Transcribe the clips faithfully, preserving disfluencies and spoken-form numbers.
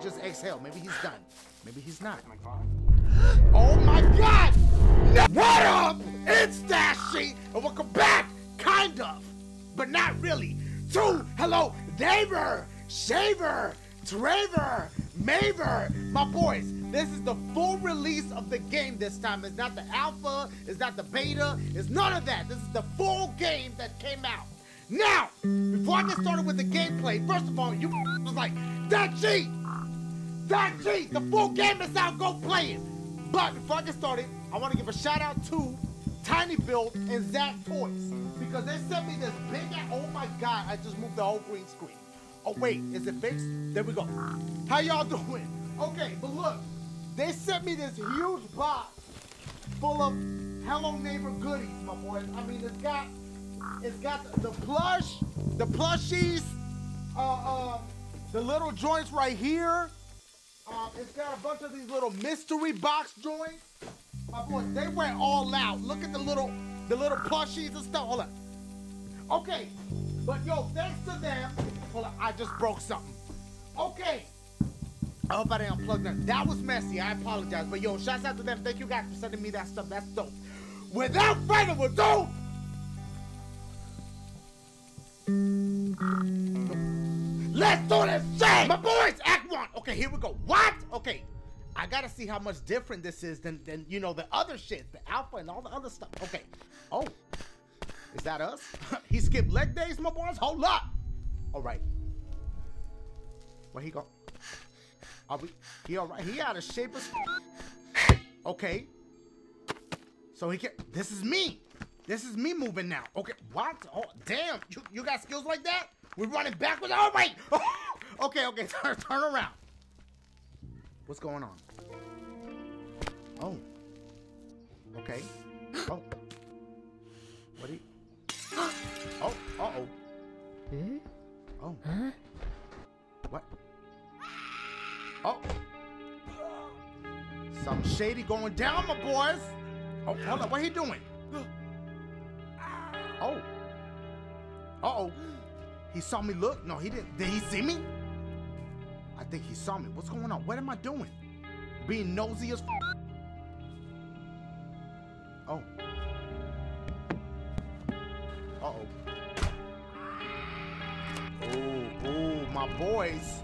just exhaled. Maybe he's done. Maybe he's not. Oh my God! No. What up? It's Dashy, and welcome back, kind of, but not really, to Hello Neighbor, Shaver, Traver, Maver. My boys, this is the full release of the game this time. It's not the alpha, it's not the beta, it's none of that. This is the full game that came out. Now, before I get started with the gameplay, first of all, you was like, that cheat! That cheat! The full game is out, go play it! But before I get started, I want to give a shout out to Tiny Build and Zach Toys, because they sent me this big, oh my God, I just moved the whole green screen. Oh wait, is it fixed? There we go. How y'all doing? Okay, but look, they sent me this huge box full of Hello Neighbor goodies, my boys. I mean, it's got, it's got the, the plush, the plushies, uh, uh, the little joints right here. Uh, it's got a bunch of these little mystery box joints. My boys, they went all out. Look at the little, the little plushies and stuff. Hold on. Okay, but yo, thanks to them. Hold on, I just broke something. Okay. I hope I didn't unplug that. That was messy. I apologize. But yo, shouts out to them. Thank you guys for sending me that stuff. That's dope. Without further ado, let's do this shit! My boys, act one. Okay, here we go. What? Okay, I gotta see how much different this is than, than you know, the other shit, the alpha and all the other stuff. Okay. Oh, is that us? He skipped leg days, my boys? Hold up. All right. Where he go? Are we? He all right? He out of shape as. Okay. So he can. This is me. This is me moving now. Okay. What? Oh, damn. You, you got skills like that? We're running backwards. Oh, wait. Okay, okay. Turn, turn around. What's going on? Oh. Okay. Oh. What do you? Oh. Uh-oh. Hmm? Oh. Huh? What? Oh. Something shady going down, my boys. Oh, hold on. What he doing? Oh. Uh-oh. He saw me look? No, he didn't. Did he see me? I think he saw me. What's going on? What am I doing? Being nosy as f. Oh. Uh-oh. Oh, oh, my boys.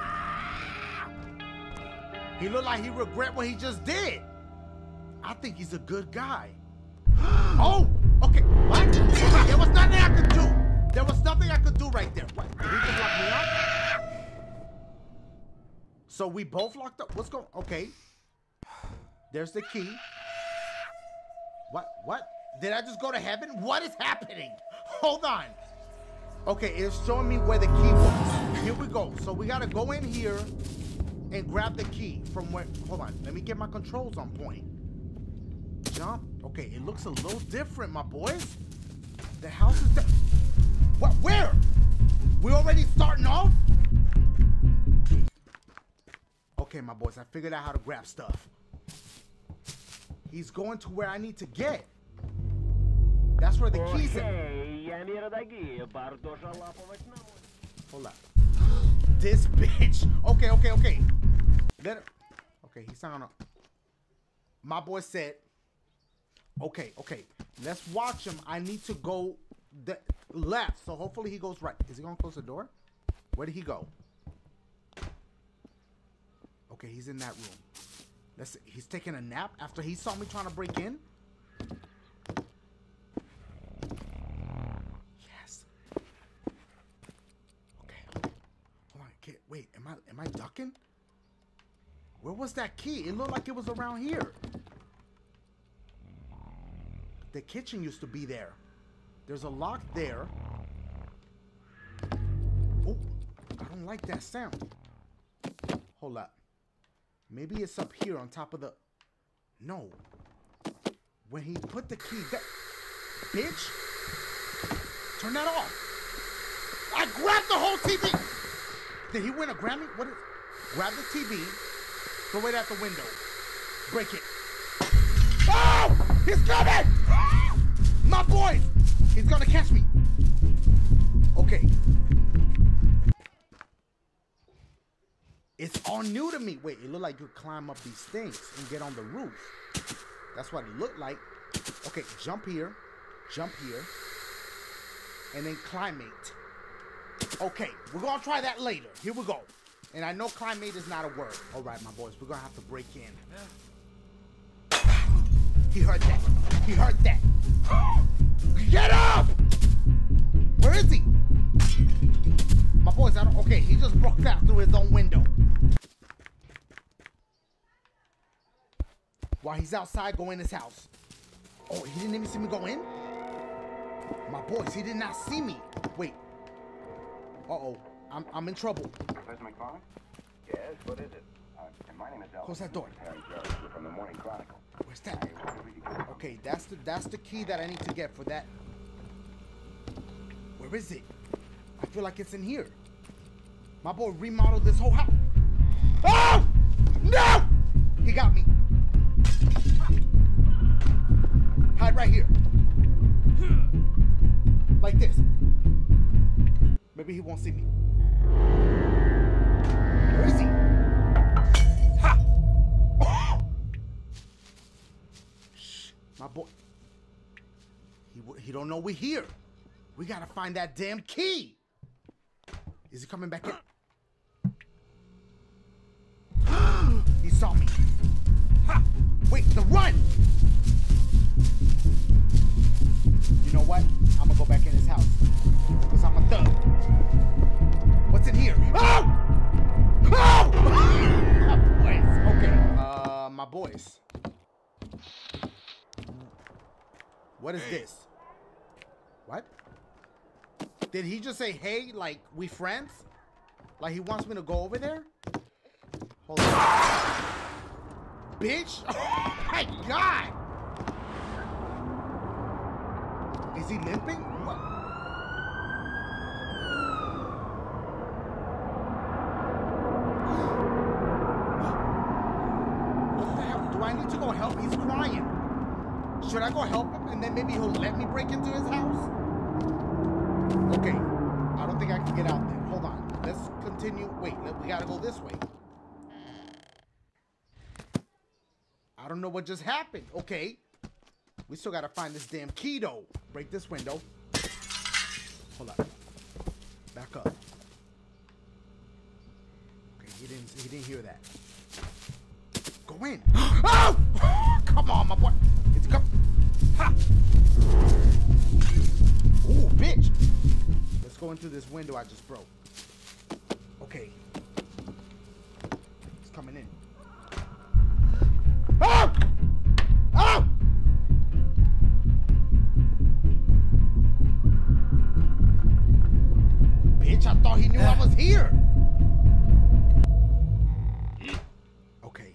He looked like he regret what he just did. I think he's a good guy. Oh, okay. What? There was nothing I could do. There was nothing I could do right there. What? Did he just lock me up? So we both locked up. What's going on? Okay. There's the key. What? What? Did I just go to heaven? What is happening? Hold on. Okay, it's showing me where the key was. Here we go. So we got to go in here and grab the key from where. Hold on. Let me get my controls on point. Jump. Okay, it looks a little different, my boys. The house is there. What? Where? We already starting off? Okay, my boys, I figured out how to grab stuff. He's going to where I need to get. That's where the keys are. Hold up. This bitch. Okay, okay, okay. Let it. Okay, he's not gonna. My boy said. Okay, okay. Let's watch him. I need to go the left, so hopefully he goes right. Is he gonna close the door? Where did he go? Okay, he's in that room. Let's see. He's taking a nap after he saw me trying to break in. Yes. Okay. Hold on. Kid. Wait. Am I am I ducking? Where was that key? It looked like it was around here. The kitchen used to be there. There's a lock there. Oh, I don't like that sound. Hold up. Maybe it's up here on top of the... No. When he put the key back... Bitch. Turn that off. I grabbed the whole T V. Did he win a Grammy? What is... Grab the T V. Throw it out the window. Break it. Oh! He's coming! My boys! He's gonna catch me. Okay. It's all new to me. Wait, it looked like you climb up these things and get on the roof. That's what it looked like. Okay, jump here. Jump here. And then climate. Okay, we're gonna try that later. Here we go. And I know climate is not a word. All right, my boys, we're gonna have to break in. He heard that. He heard that. Get up! Where is he? My boys, I don't. Okay, he just broke out through his own window. While he's outside, go in his house. Oh, he didn't even see me go in? My boys, he did not see me. Wait. Uh-oh. I'm, I'm in trouble. Professor McFarland? Yes, what is it? Uh, my name is Elvis. Close that door. Harry Jarrett. We're from the Morning Chronicle. Where's that? Okay, that's the that's the key that I need to get for that. Where is it? I feel like it's in here. My boy remodeled this whole house. Oh! No! He got me. Hide right here. Like this. Maybe he won't see me. Where is he? Ha! Oh! Shh, my boy. He he don't know we're here. We gotta find that damn key. Is he coming back in? He saw me. Ha! Wait, the run! You know what? I'm gonna go back in his house. Because I'm a thug. What's in here? Oh! Oh! My boys. Okay. Uh, my boys. What is this? What? Did he just say, hey, like, we friends? Like, he wants me to go over there? Hold on. Bitch! Oh, my God! Is he limping? What? What the hell? Do I need to go help? He's crying. Should I go help him and then maybe he'll let me break into his house? Okay. I don't think I can get out there. Hold on. Let's continue. Wait, we gotta go this way. I don't know what just happened. Okay. We still gotta find this damn key though. Break this window. Hold up. Back up. Okay, he didn't he didn't hear that. Go in. Oh! Come on, my boy. It's come. Ha! Ooh, bitch. Let's go into this window I just broke. Okay. It's coming in. Oh! Oh! Bitch, I thought he knew I was here. Okay.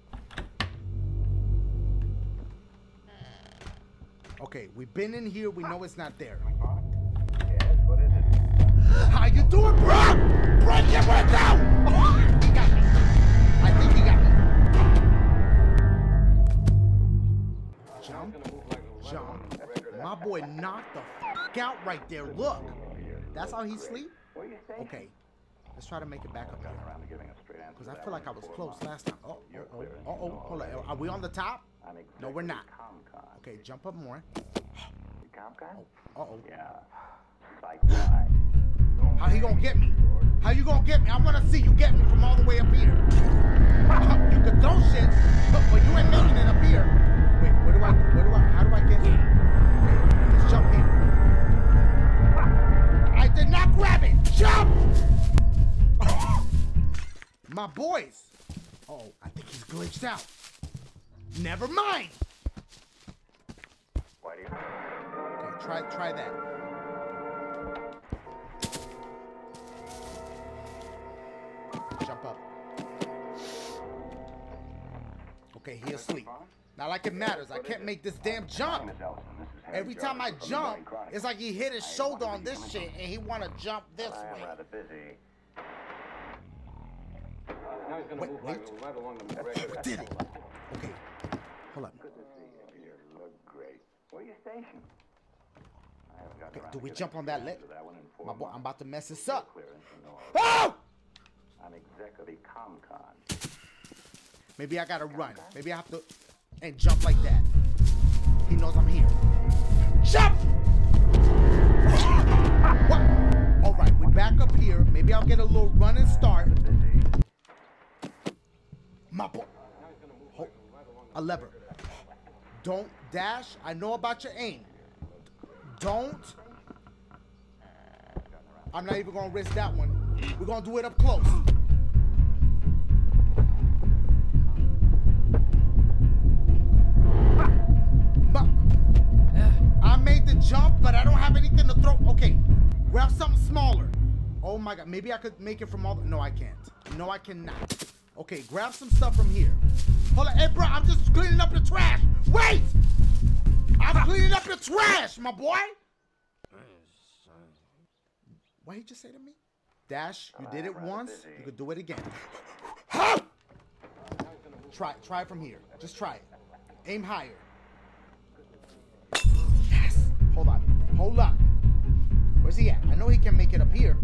Okay, we've been in here. We know it's not there. Yes, what is it? How you doing, bro? Break your window! Oh, he got me. I think he got me. Jump. Jump. My boy knocked the f out right there. Look. That's how he sleep? Okay. Let's try to make it back up there. Because I feel like I was close last time. Oh, oh, oh, oh, oh. Hold on. Are we on the top? No, we're not. Okay, jump up more. Oh, uh-oh. How he gonna get me? How you gonna get me? I wanna see you get me from all the way up here. You could throw shit, but, but you ain't making it up here. Wait, where do I, where do I, how do I get here? Okay, let's jump here. I did not grab it. Jump! My boys. Oh, I think he's glitched out. Never mind. Why do you? Okay, try, try that. Jump up. Okay, he asleep. Not like it matters. I can't make this damn jump. Every time I jump, it's like he hit his shoulder on this shit and he want to jump this way. I'm rather busy. Wait, wait. We did it. Okay. Hold up. Good to see you. You look great. Where are you stationed? Okay, do we jump on that leg? My boy, I'm about to mess this up. Oh! I'm exec of the ComCon. Maybe I gotta run. Maybe I have to and jump like that. He knows I'm here. Jump! What? All right, we're back up here. Maybe I'll get a little run and start. My boy. Hold. A lever. Don't dash. I know about your aim. Don't. I'm not even gonna risk that one. We're gonna do it up close. I made the jump, but I don't have anything to throw. Okay, grab something smaller. Oh my God, maybe I could make it from all the, no, I can't. No, I cannot. Okay, grab some stuff from here. Hold on, hey bro, I'm just cleaning up the trash. Wait! I'm cleaning up the trash, my boy. What did he just say to me? Dash, you did it once, you could do it again. Try, try it from here. Just try it. Aim higher. Yes! Hold on. Hold up. Where's he at? I know he can make it up here.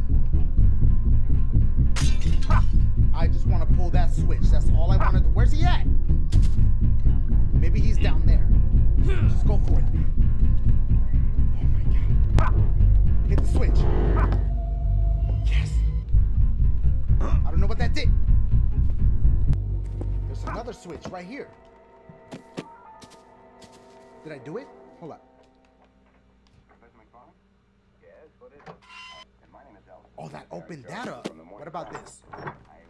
I just want to pull that switch. That's all I want to do. Where's he at? Maybe he's down there. Just go for it. Oh my God. Hit the switch. Yes. I don't know what that did. There's another switch right here. Did I do it? Hold up. Professor McFarlane? Yes, what is it? And my name is Elvis. Oh, that opened that up. What about this? I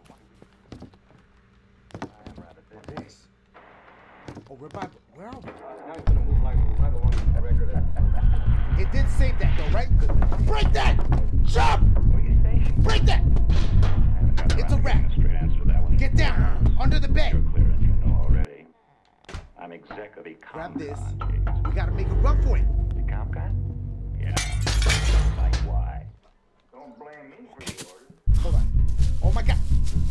am rather busy. Oh, we're by. Where are we? Now he's gonna move like right along the record. It did save that though, right? Break that! Jump! Where are you stationed? Break that! It's a wrap. Straight answer to that one. Get down! Under the bed! You're clear as you know already. I'm exec of the ComCon. Grab this. We gotta make a run for it. The ComCon? Yeah. Like why? Don't blame me for the orders. Hold on. Oh my God.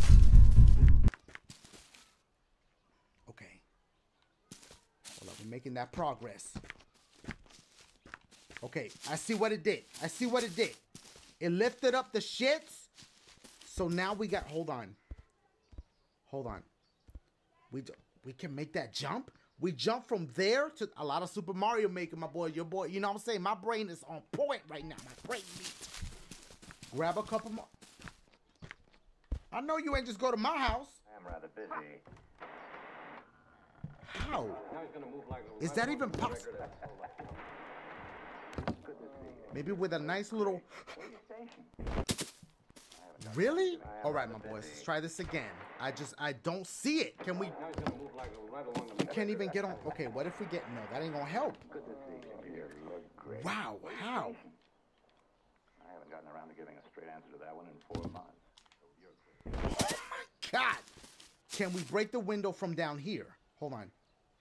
Okay. Hold on. We're making that progress. Okay. I see what it did. I see what it did. It lifted up the shits. So now we got. Hold on. Hold on. We do, we can make that jump. We jump from there to a lot of Super Mario Maker, my boy. Your boy. You know what I'm saying? My brain is on point right now. My brain beat. Grab a couple more. I know you ain't just go to my house. I'm rather busy. How? Is that even possible? Maybe with a nice little... Really? All right, my boys. Let's try this again. I just, I don't see it. Can we... You can't even get on... Okay, what if we get... No, that ain't gonna help. Wow, how? I haven't gotten around to giving a straight answer to that one in four months. Oh my God! Can we break the window from down here? Hold on.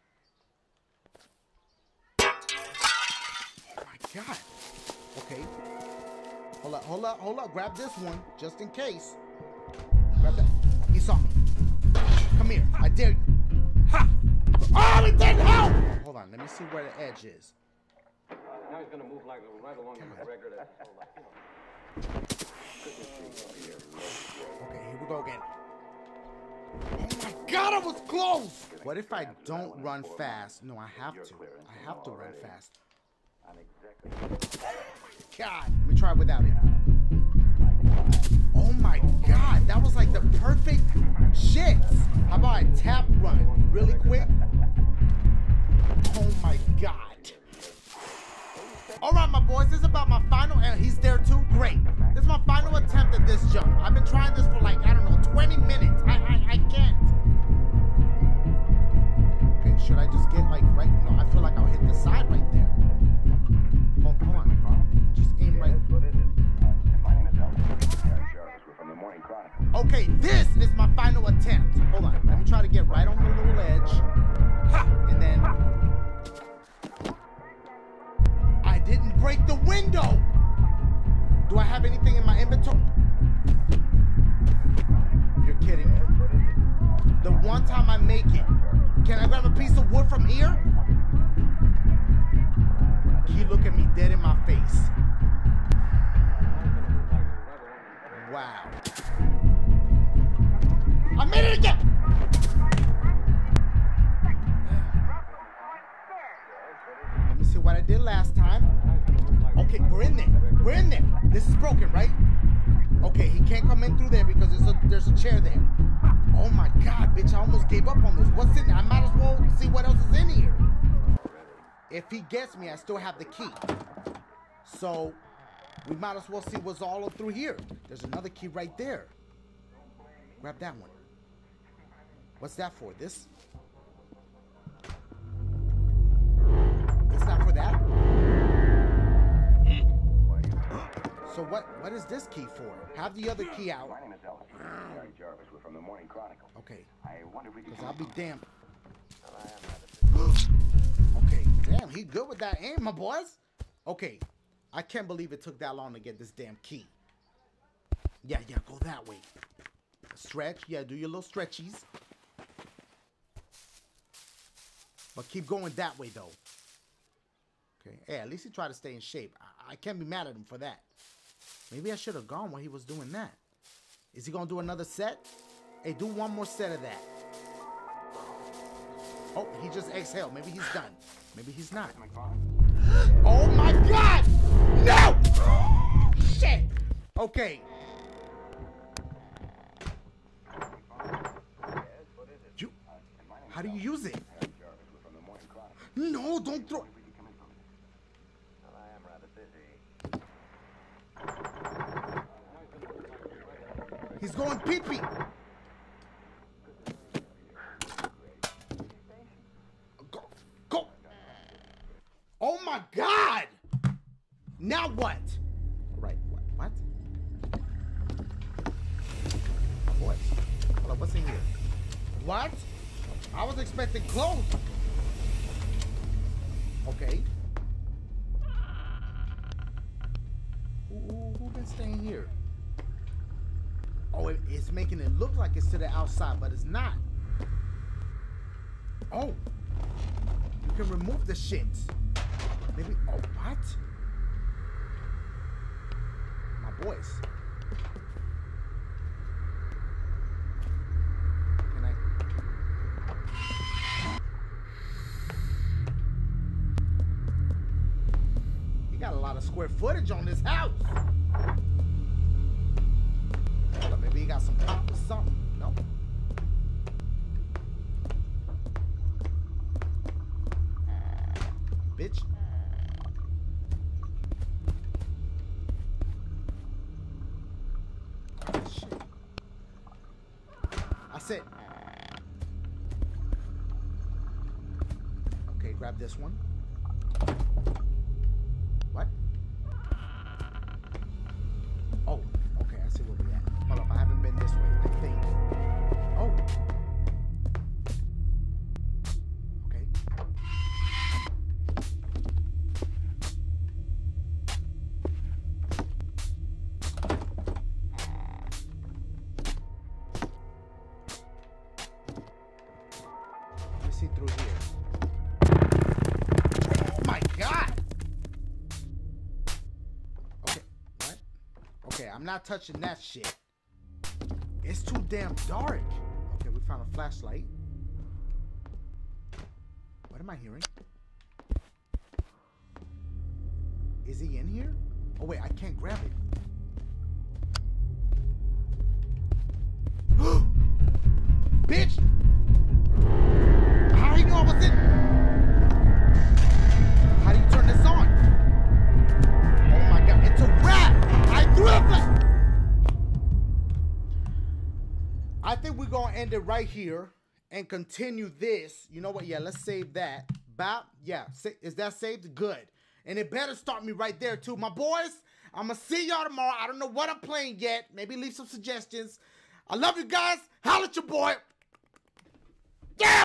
Oh my God. Okay. Hold up, hold up, hold up. Grab this one, just in case. Grab that. He saw me. Come here. I dare you. Ha! Oh, it didn't help! Hold on. Let me see where the edge is. Now he's gonna move like right along the record. Okay, here we go again. Oh my God, I was close! What if I don't run fast? No, I have to. I have to run fast. God, let me try without it. Oh my God, that was like the perfect shit. How about I tap run really quick? Oh my God. All right, my boys, this is about my final, and he's there too. Great. This is my final attempt at this jump. I've been trying this for like, I don't know, twenty minutes. I, I, I can't. Okay, should I just get like right? No, I feel like I'll hit the side right there. Hold, hold on. Just aim right. What is it? My name is Elvis. We're from the Morning Chronicle. Okay, this is my final attempt. Hold on. Let me try to get right on the little edge. Ha! And then... I didn't break the window! Do I have anything in my inventory? You're kidding me. The one time I make it, can I grab a piece of wood from here? He look at me dead in my face. Wow. did it again! Let me see what I did last time. Okay, we're in there. We're in there. This is broken, right? Okay, he can't come in through there because there's a there's a chair there. Oh my God, bitch, I almost gave up on this. What's in there? I might as well see what else is in here. If he gets me, I still have the key. So we might as well see what's all through here. There's another key right there. Grab that one. What's that for? This? It's not for that? So what what is this key for? Have the other key out. My name is Ellis. Gary Jarvis. We're from the Morning Chronicle. Okay. I wonder if we could. Because I'll be damned. Okay, damn, he good with that aim, my boys. Okay, I can't believe it took that long to get this damn key. Yeah, yeah, go that way. Stretch, yeah, do your little stretchies. But keep going that way, though. Okay, hey, at least he tried to stay in shape. I, I can't be mad at him for that. Maybe I should have gone while he was doing that. Is he gonna do another set? Hey, do one more set of that. Oh, he just exhaled. Maybe he's done. Maybe he's not. Oh my God! No! Shit! Okay. You, how do you use it? No, don't throw. He's going pee-pee. Go, go. Oh my God! Now what? Right, what? What? Oh boy. Hold on, what's in here? What? I was expecting clothes. Okay. Who, who, who been staying here? Oh, it, it's making it look like it's to the outside, but it's not. Oh, you can remove the shit. Maybe, oh, what? My boys. Can I? He got a lot of square footage on this house. Maybe he got some pop or something. No. Bitch. Oh, shit. I said. Okay, grab this one. What? Oh, okay, I see where we at. Hold up, I haven't been this way, I think. Oh. Okay. Let me see through here. Oh my God! Okay, what? Okay, I'm not touching that shit. It's too damn dark. Okay, we found a flashlight. What am I hearing? Is he in here? Oh wait, I can't grab it. Bitch! How do you know I was in? How do you turn this on? Oh my God, it's a wrap! I threw it! I think we're gonna end it right here and continue this. You know what? Yeah, let's save that. Bop. Yeah, is that saved? Good. And it better start me right there too. My boys, I'm gonna see y'all tomorrow. I don't know what I'm playing yet. Maybe leave some suggestions. I love you guys. Holla at your boy. Yeah!